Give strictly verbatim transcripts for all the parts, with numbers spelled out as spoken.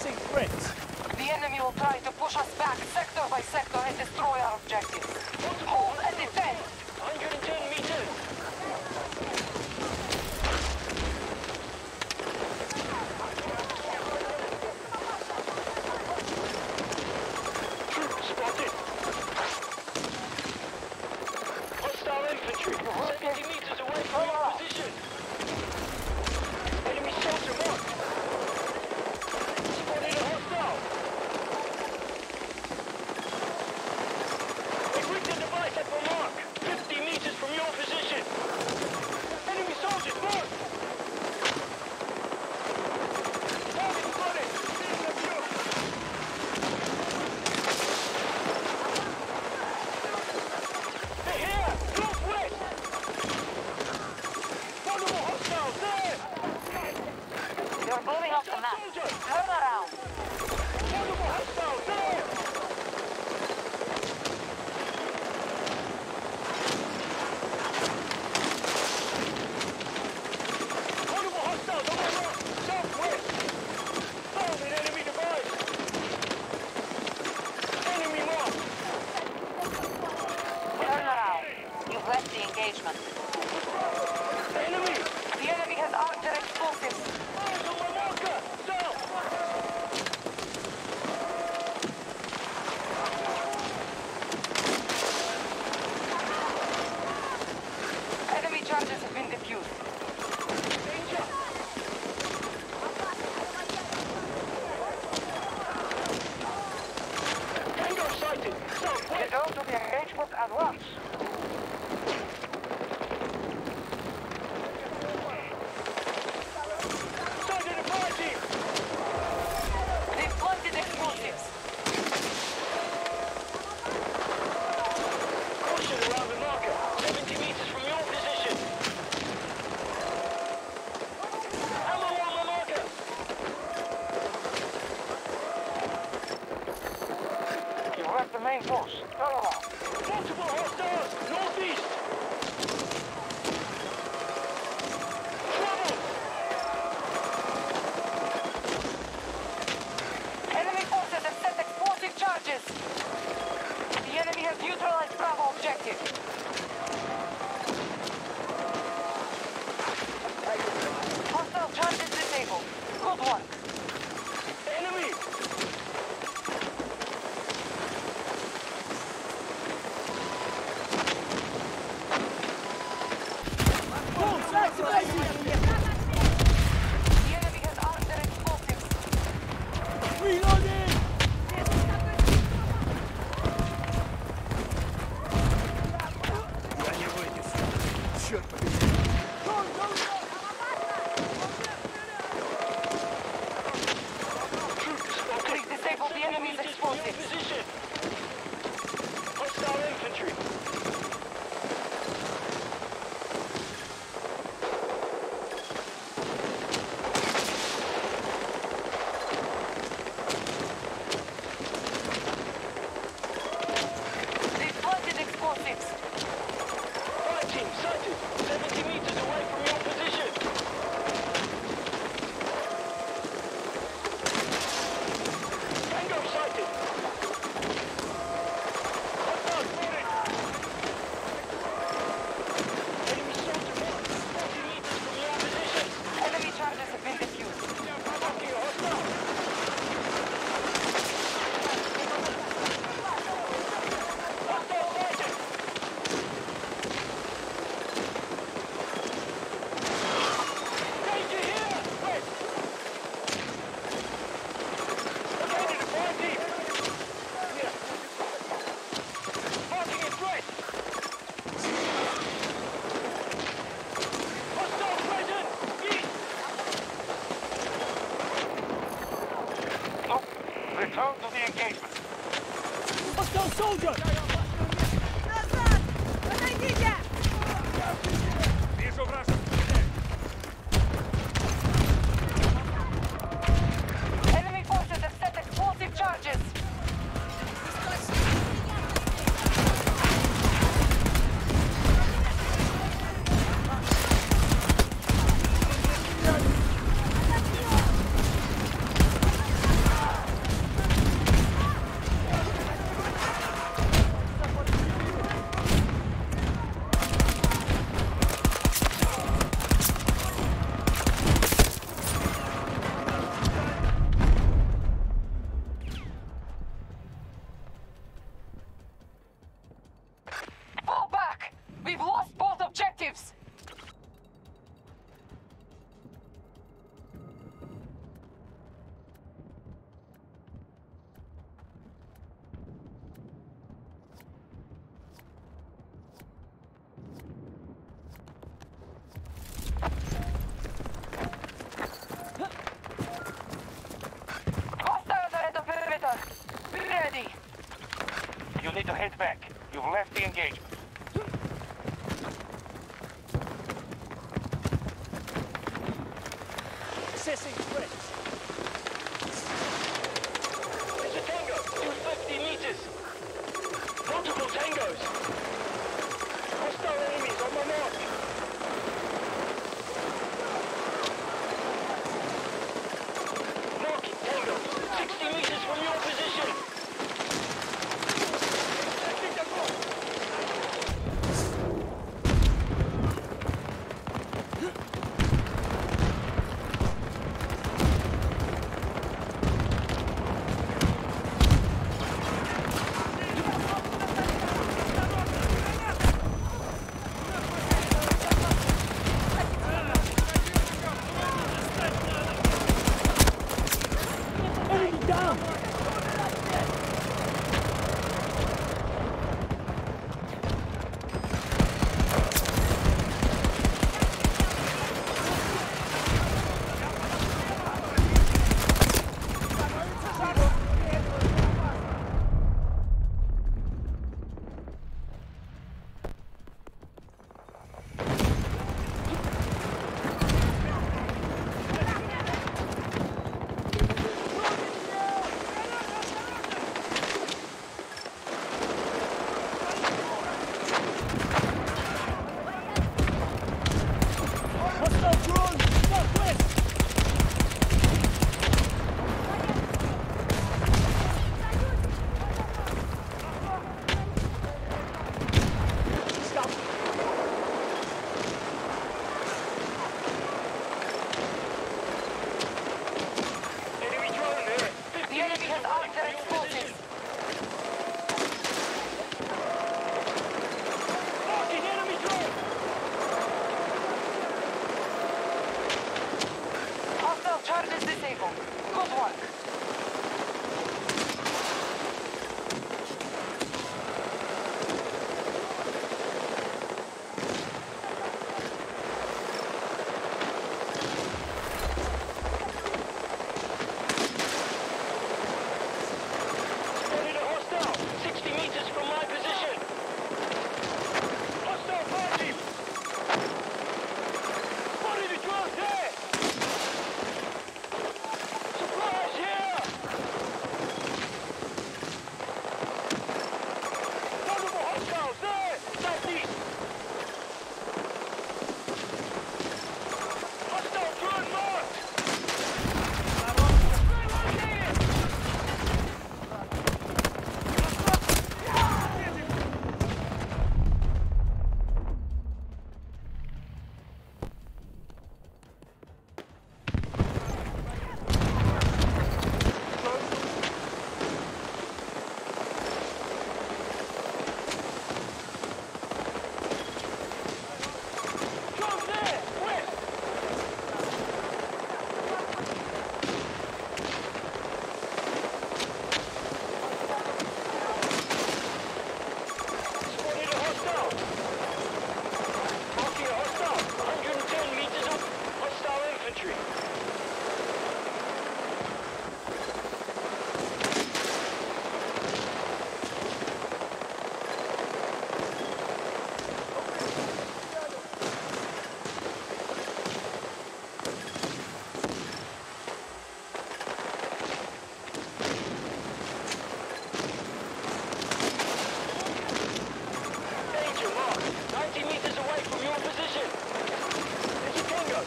increasing threats. The enemy will try to push us back sector by sector and destroy our objectives. Hold and defend! one hundred ten meters! Troops spotted! Hostile infantry, seventy meters away from your position! Enemy soldier marked! Spotted a hostile! Equip the device at the mark, fifty meters from your position! Enemy soldiers marked! Target spotted! Field of view! They're here! Northwest! Vulnerable hostiles there! You're moving off the map. Soldier! Turn around! Vulnerable hostiles there! Vulnerable hostiles on my right! Southwest! Found an enemy device! Enemy marked! Turn around. You've left the engagement. Enemy! The enemy has armed their explosives. Eyes on my marker! South! Enemy charges have been defused. Danger! Tango sighted! Southwest! Return to the engagement at once. Sighted a fire team! They've planted explosives. Caution around the marker! seventy meters from your position! Ammo on the marker! You've left the main force. Turn around. Multiple hostiles! Northeast! Trouble! Enemy forces have set explosive charges. The enemy has neutralized Bravo objective. Hostile charges disabled. Good work. Enemy! Bombs activated! The enemy has armed their explosives. Reloading! Я не вынесу. Черт побери. Troops spotted! Please disable the enemy's Meters from your explosives. position! Hostile infantry! They've planted explosives. Fire team sighted! seventy meters away from your position! Tango sighted! Hostile spotted! Enemy soldier marked! forty meters from your position! Enemy charges have been defused. Marking a hostile! Hostile sighted! Danger here! West! Located a fire team! Here. Marking its west! Hostile present! East! No. Return to the engagement. Hostile soldier! Назад! Подойдите! Вижу вражескую цель. Enemy forces have set explosive charges. Get back. You've left the engagement. Assessing threats. There's a tango. two hundred fifty meters. Multiple tangos. Hostile enemies on my mark. Marking tango. sixty meters from your position. Enemy down! Hostile drone! Southwest! Stop! Enemy drone there. The enemy has armed their explosives. Marking enemy drone. Hostile charges disabled. Good work. Spotted a hostile. sixty meters from my position. Hostile fire team. Spotted a drone there. Supplies here. Multiple hostiles there. Southeast. Hostile drone marked. Drone there. West. Spotted a hostile. Marking a hostile. one hundred ten meters up. Hostile infantry. Danger mark. ninety meters away from your position. There's a tango.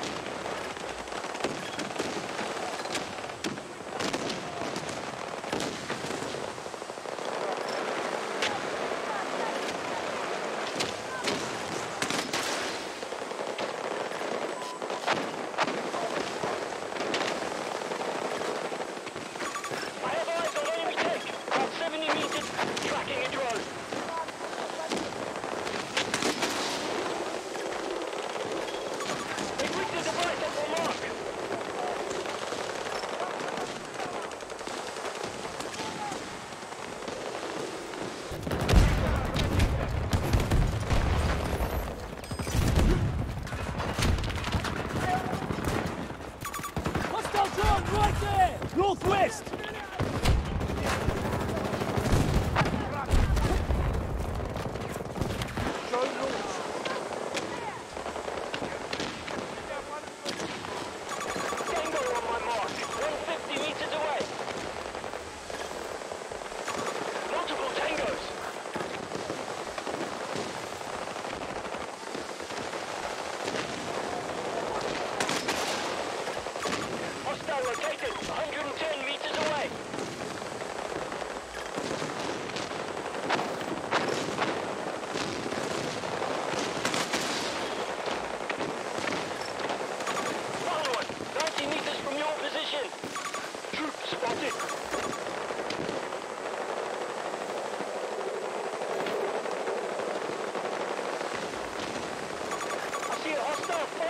I have eyes on enemy tank. About seventy meters. Tracking a drone. They rigged the device up on mark. Hostile drone right there! Northwest!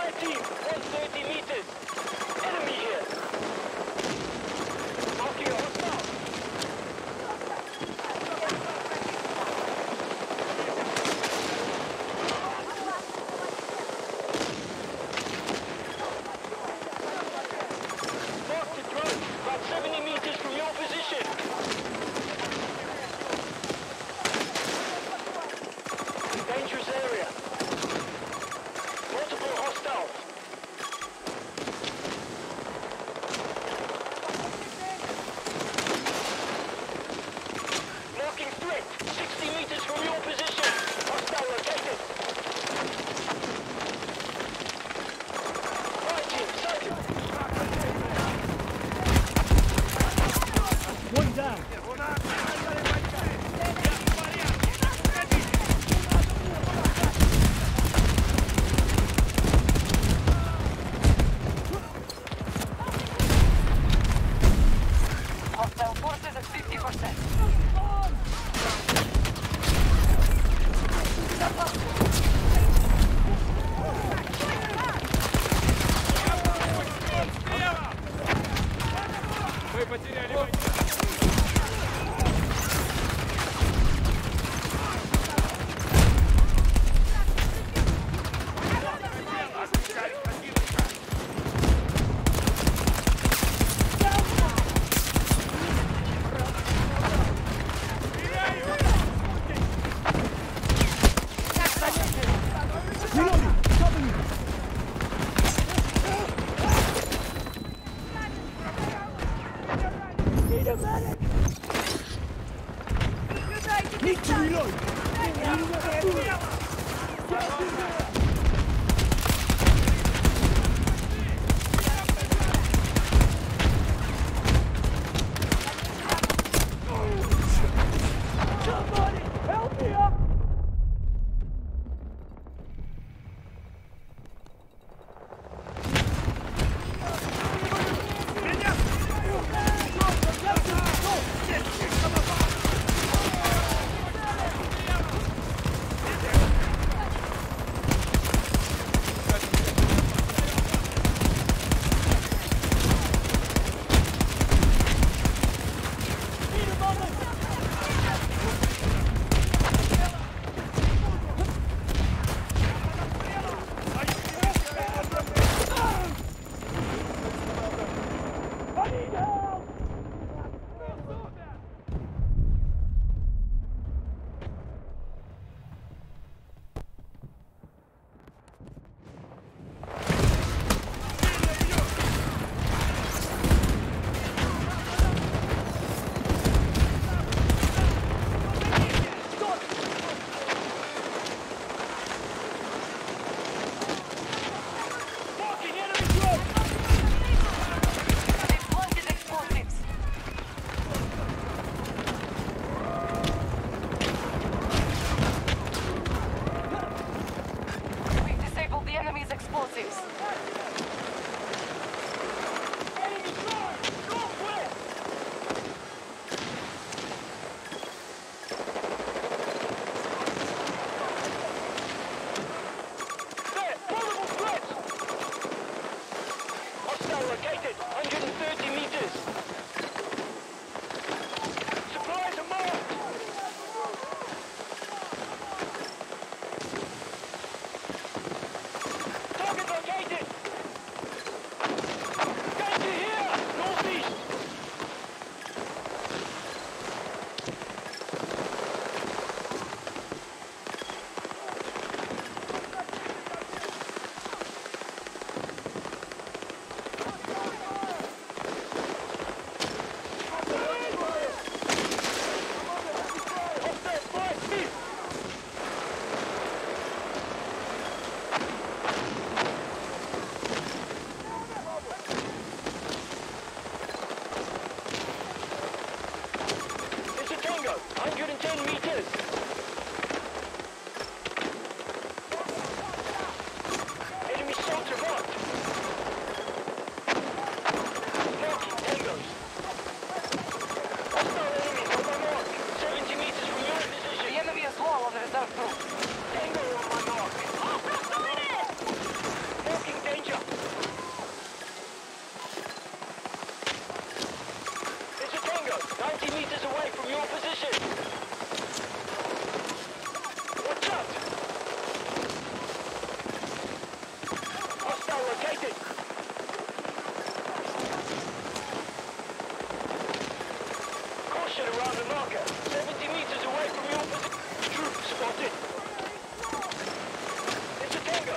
Fire team, one hundred thirty meters. Enemy here. Marking a hostile. Mark the drone, about seventy meters from your position. Dangerous area. Multiple hostiles. Marking threat, sixty meters from your position. Hostile located. Fire team, second. One down. Hostile forces at fifty percent. Мы потеряли Reloading. Cover me. Need a medic. Need to reload. Somebody help me up. I need help! Fucking enemy drone! They've planted explosives. We've disabled the enemy's explosives. Enemy drone, northwest. There, multiple threats. Hostile located, one hundred thirty meters. Supplies are marked. Target located. Hostile located. Caution around the marker. seventy meters away from your position. Troop spotted. It's a tango.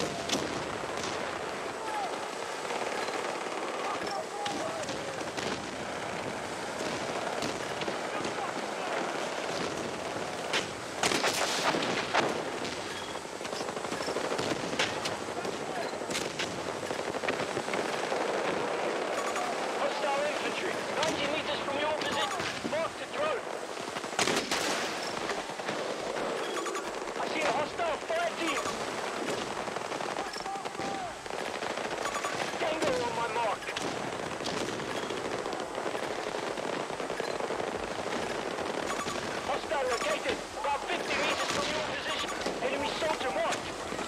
Hostile infantry. ninety meters from your position. Mark the drone. I see a hostile fire team. Tango on my mark. Hostile located. About fifty meters from your position. Enemy soldier marked.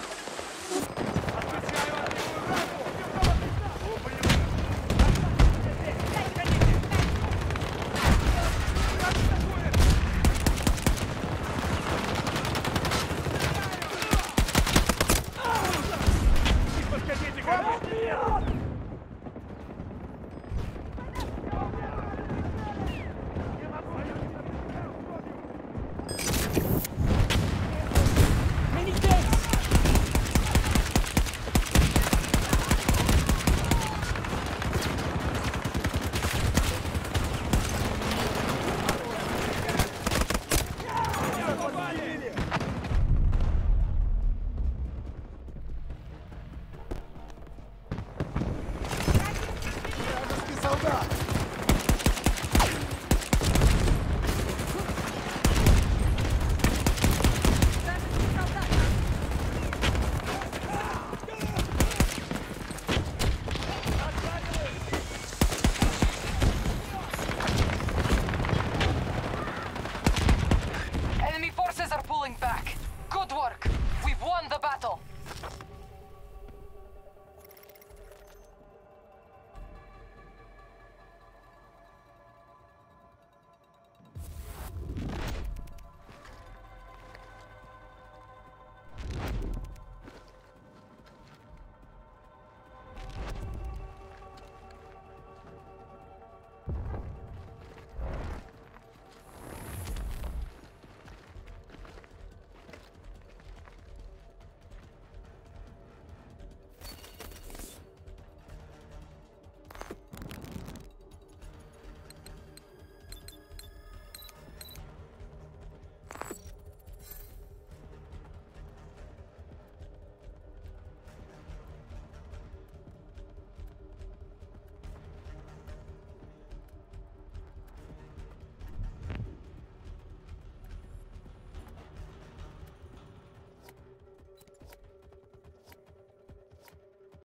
Help me up! Mini tanks! Вражеский солдат!